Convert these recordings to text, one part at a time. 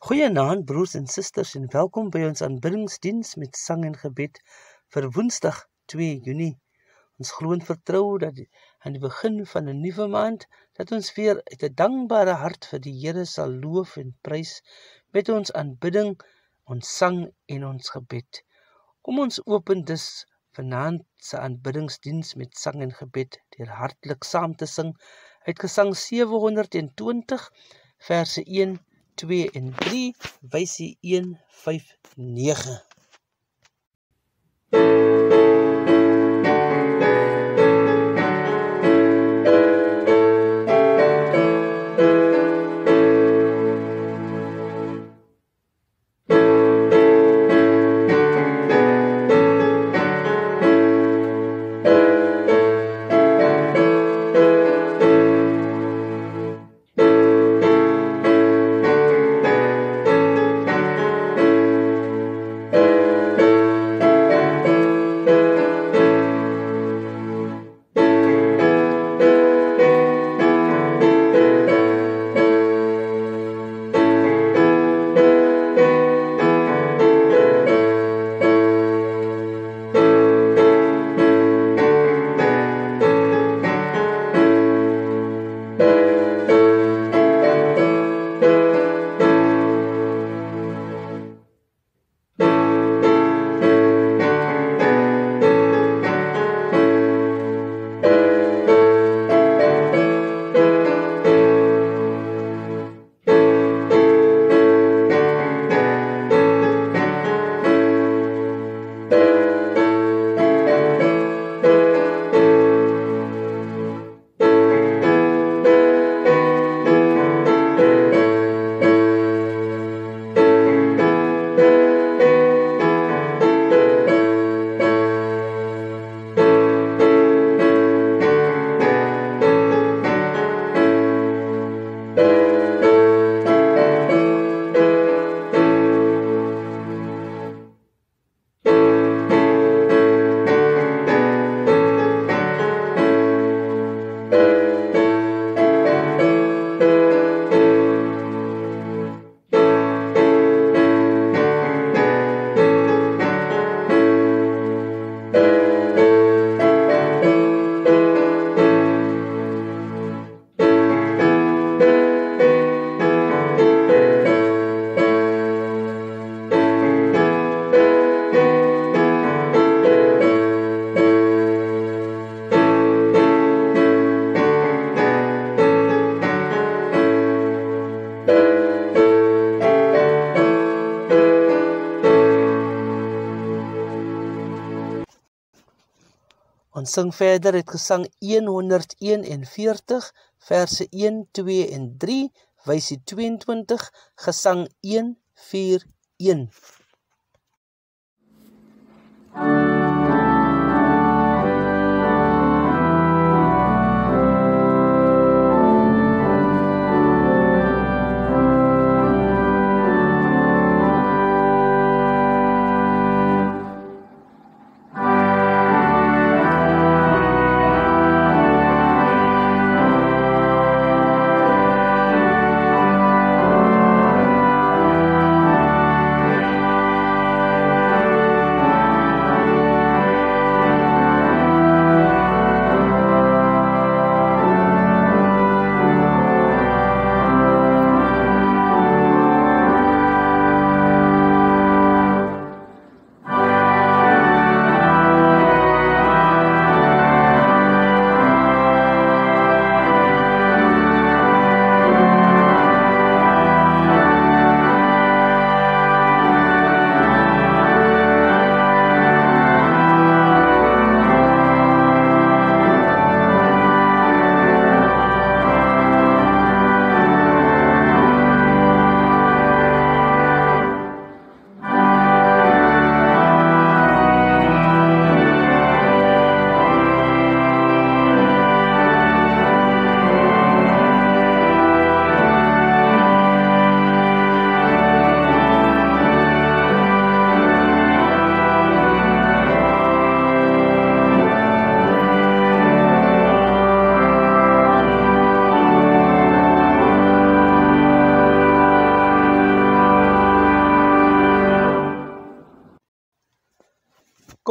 Goeienaand broers en susters en welkom by ons aanbiddingsdiens met sang en gebed vir Woensdag 2 Junie. Ons glo en vertrou dat aan die begin van 'n nuwe maand dat ons weer uit 'n dankbare hart vir die Here sal loof en prys met ons aanbidding, ons sang en ons gebed. Kom ons open dus vanaand se aanbiddingsdiens met sang en gebed deur hartlik saam te sing uit Gesang 720 verse 1, 2 en 3, wysie 1, 5, 9. Ons sing verder uit Gesang 141 verse 1, 2 en 3, wysie 22, Gesang 141.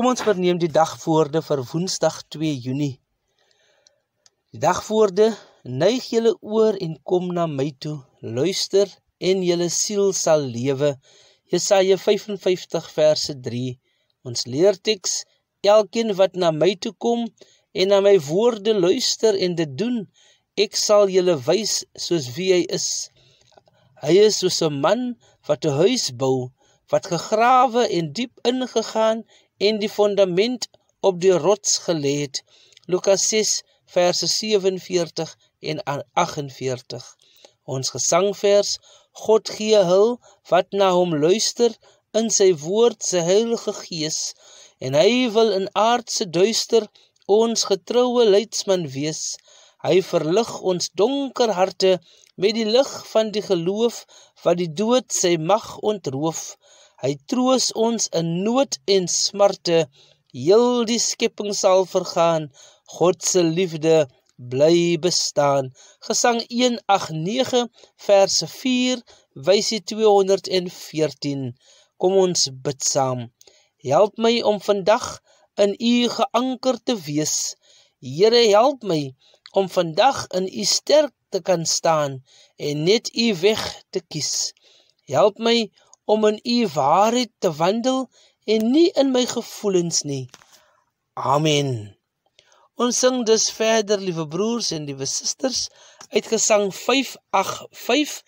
Kom ons verneem die dagwoorde vir Woensdag 2 Junie. Die dagwoorde: neig julle oor en kom na my toe, luister en julle siel sal lewe. Jesaja 55 verse 3. Ons leerteks: elkeen wat na my toe kom en na my woorde luister en dit doen, ek sal julle wys soos wie hy is. Hy is soos 'n man wat 'n huis bou, wat gegrawe en diep ingegaan en die fundament op die rots gelê het. Lukas 6 verse 47 en 48. Ons gesangvers: God gee hul wat na hom luister in sy woord sy heilige gees, en hy wil in aardse duister ons getroue leidsman wees. Hy verlig ons donker harte met die lig van die geloof wat die dood sy mag ontroof. Hy troos ons in nood en smarte, heel die skepping sal vergaan, God se liefde bly bestaan. Gesang 189 verse 4, wysie 214. Kom ons bid saam. Help my om vandag in U geanker te wees. Here, help my om vandag in U sterk te kan staan en net U weg te kies. Help my om in U waarheid te wandel en nie in my gevoelens nie. Amen. Ons sing dus verder, liewe broers en liewe susters, uit Gesang 585,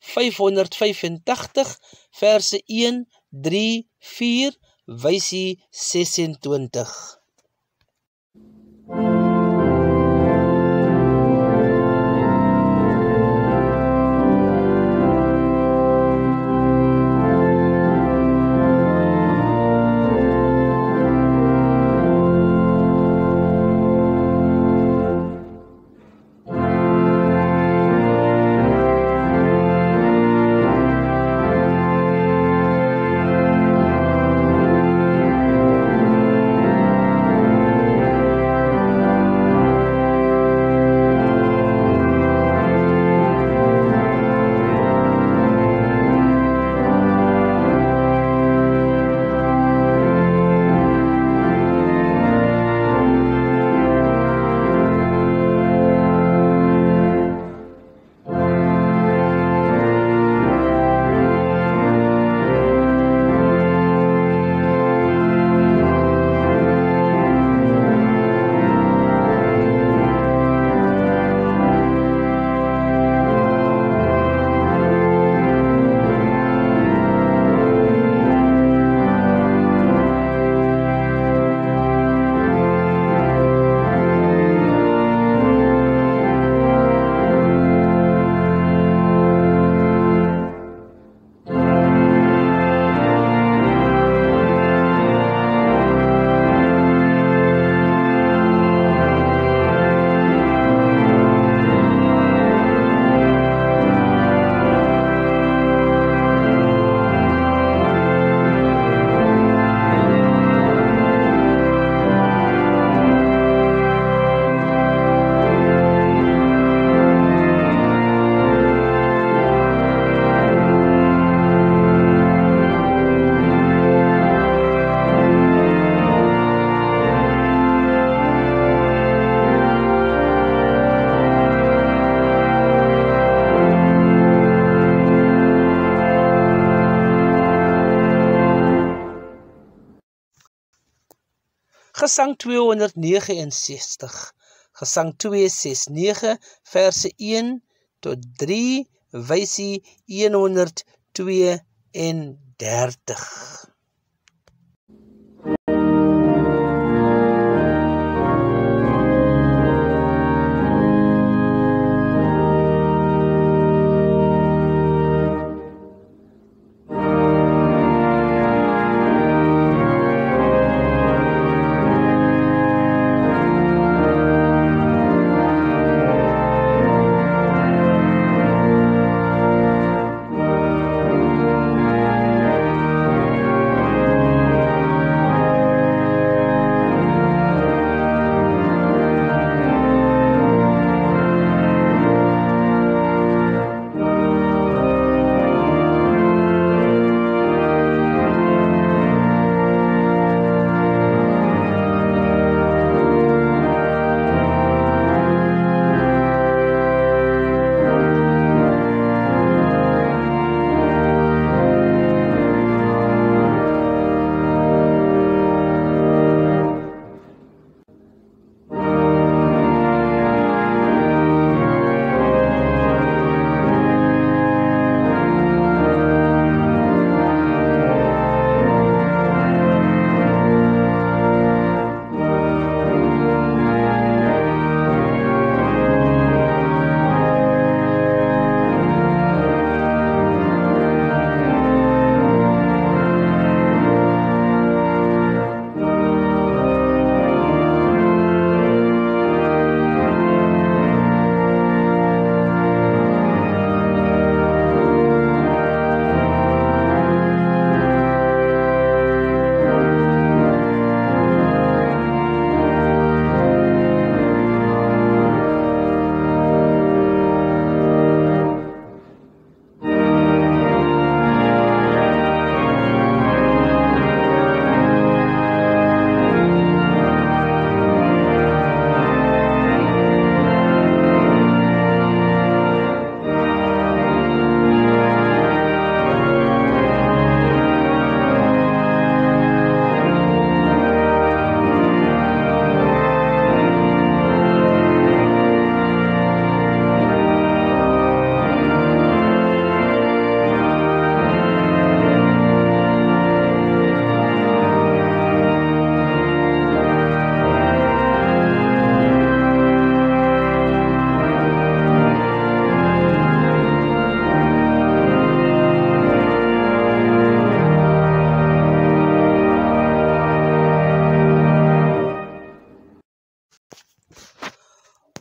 585, verse 1, 3, 4, wysie 26. Gesang 269, Gesang 269, verse 1 tot 3, wysie 132.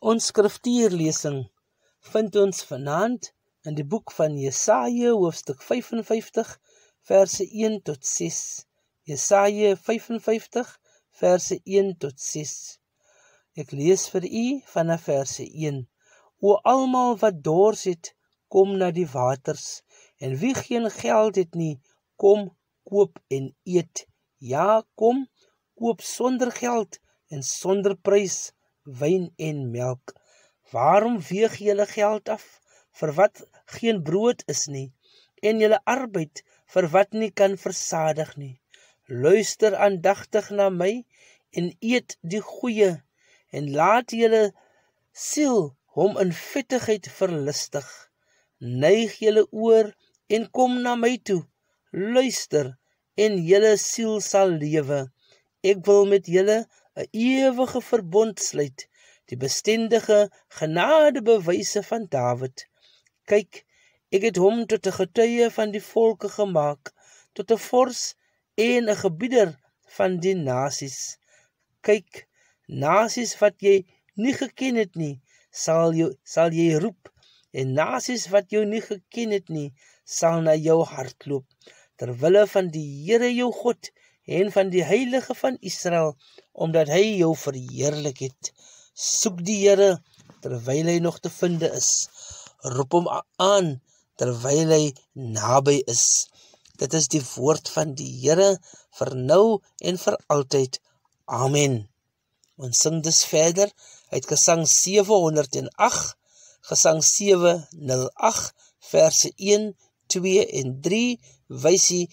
Ons skriftuurlesing vind ons vanaand in die boek van Jesaja, hoofstuk 55, verse 1 tot 6. Jesaja 55, verse 1 tot 6. Ek lees vir u vanaf verse 1. O almal wat dors het, kom na die waters, en wie geen geld het nie, kom, koop en eet. Ja, kom, koop sonder geld en sonder prys, wyn en melk. Waarom weeg julle geld af, vir wat geen brood is nie, en julle arbeid, vir wat nie kan versadig nie? Luister aandagtig na my, en eet die goeie, en laat julle siel hom in vettigheid verlustig. Neig julle oor, en kom na my toe. Luister, en julle siel sal lewe. Ek wil met julle 'n ewige verbond sluit, die bestendige genadebewyse van Dawid. Kyk, ek het hom tot 'n getuie van die volke gemaak, tot 'n vors en 'n gebieder van die nasies. Kyk, nasies wat jy nie geken het nie, sal jy roep, en nasies wat jou nie geken het nie, sal na jou hardloop, terwille van die Here jou God, en van die Heilige van Israel, omdat hy jou verheerlik het. Soek die Here, terwyl hy nog te vinde is. Roep hom aan, terwyl hy naby is. Dit is die woord van die Here, vir nou en vir altyd. Amen. Ons sing dus verder uit Gesang 708, Gesang 708, verse 1, 2 en 3, wysie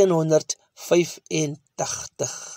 185.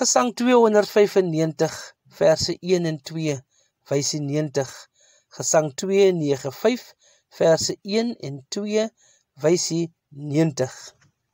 Gesang 295, verse 1 en 2, wysie 90. Gesang 295, verse 1 en 2, wysie 90.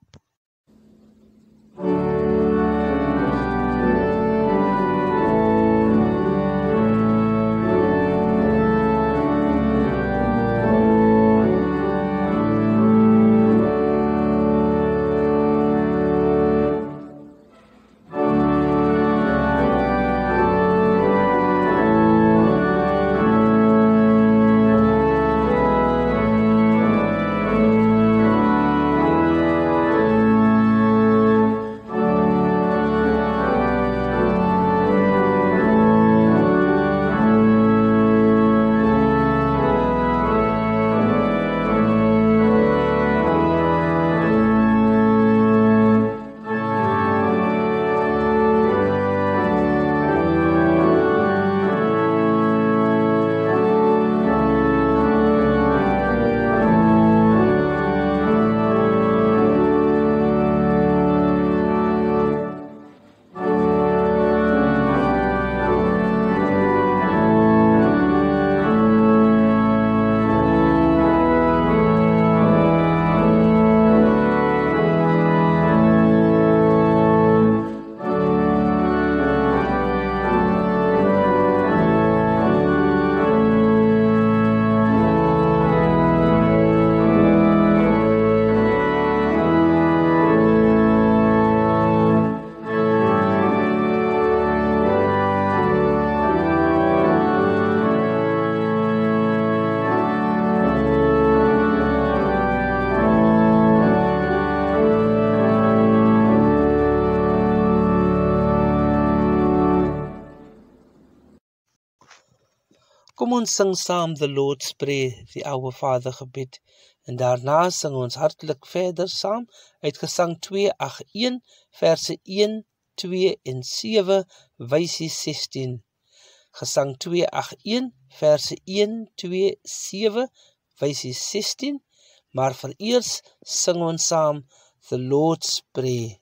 Kom ons sing saam the Lord's Prayer, die Our Vader gebed, en daarna sing ons hartlik verder saam uit Gesang 281, verse 1, 2 en 7, wysie 16. Gesang 281, verse 1, 2, 7, wysie 16, maar vereers sing ons saam the Lord's Prayer.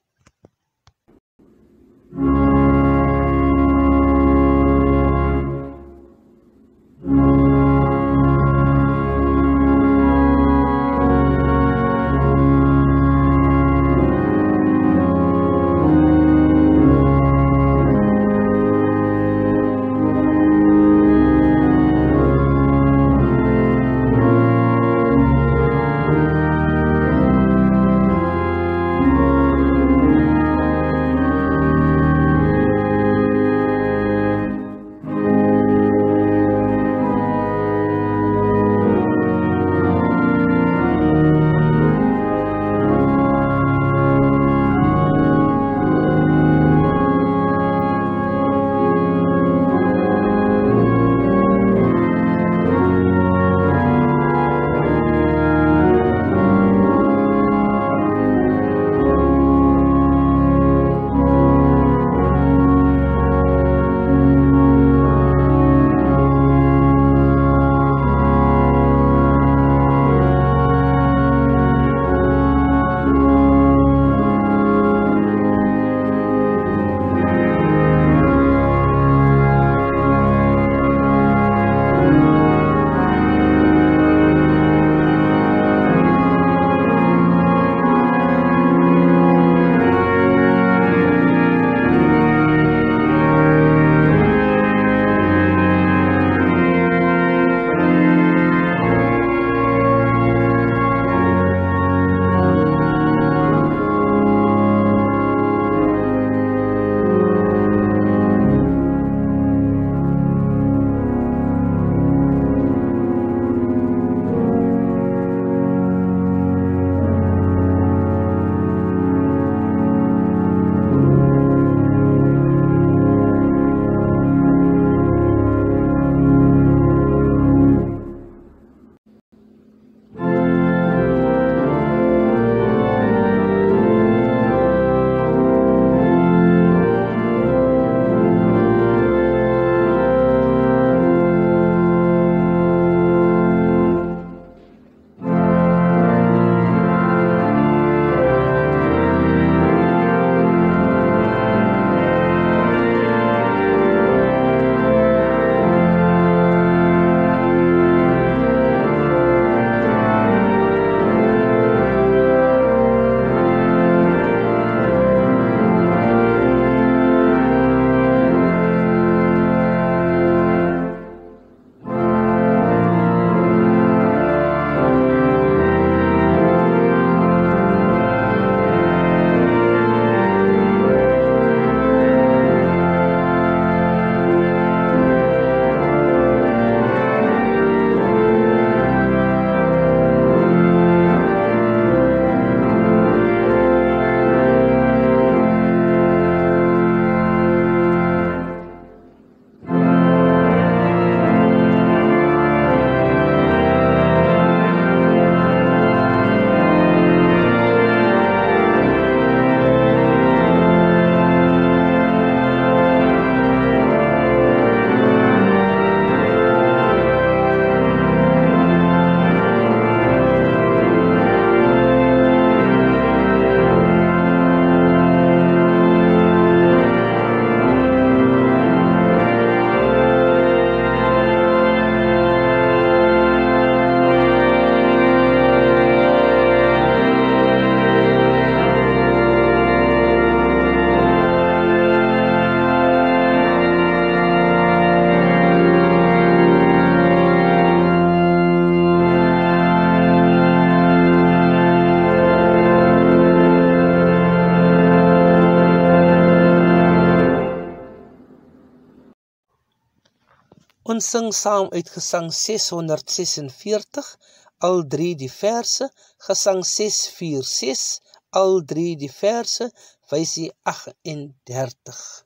Ons sing saam uit Gesang 646, al 3 die verse, Gesang 646, al 3 die verse, versie 38.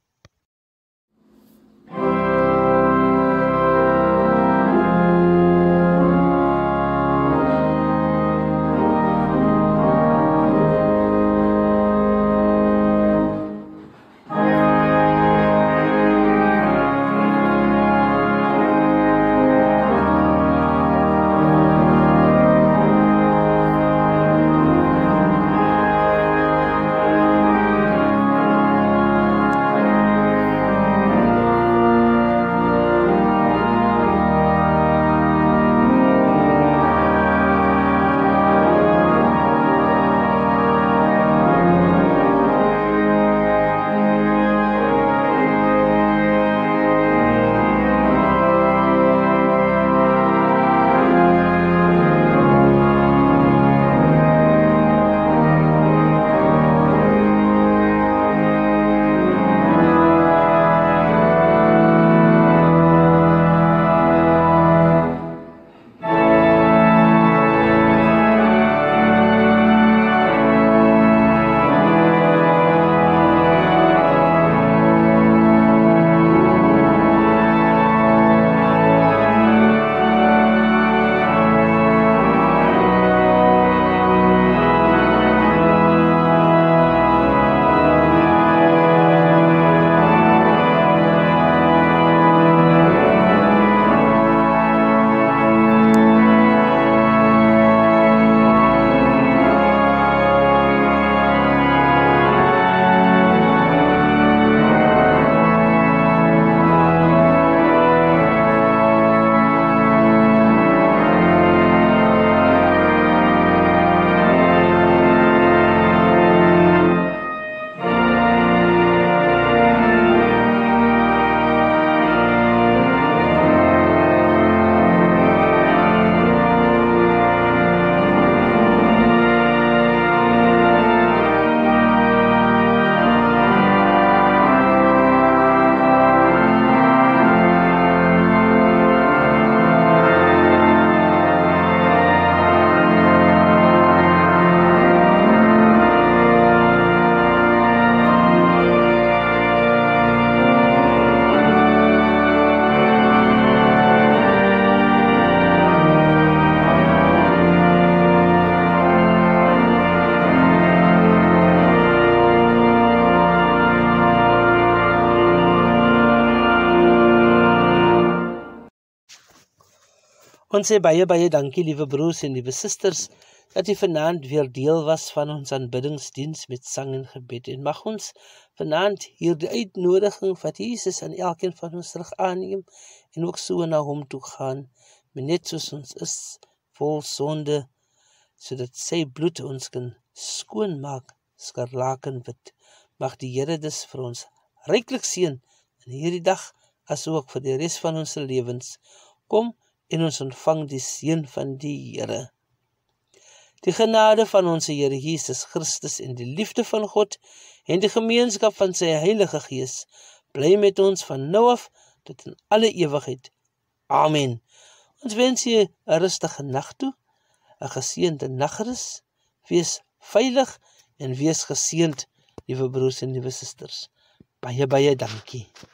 Ons sê baie dankie, liewe broers en liewe susters, dat u vanaand weer deel was van ons aanbiddingsdiens met sang en gebed. En mag ons vanaand hier die uitnodiging wat Jesus aan elkeen van ons terug aanneem en ook so na hom toe gaan, maar net soos ons is, vol sonde, sodat sy bloed ons kan skoonmaak, skarlakenwit. Mag die Here dus vir ons ryklik seën in hierdie dag, as ook vir die res van ons lewens. Kom en ons ontvang die seën van die Here. Die genade van ons Here Jesus Christus en die liefde van God en die gemeenskap van sy Heilige Gees bly met ons van nou af tot in alle ewigheid. Amen. Ons wens jy 'n rustige nag toe, 'n geseënde nagrus, wees veilig en wees geseënd, liewe broers en liewe susters. Baie dankie.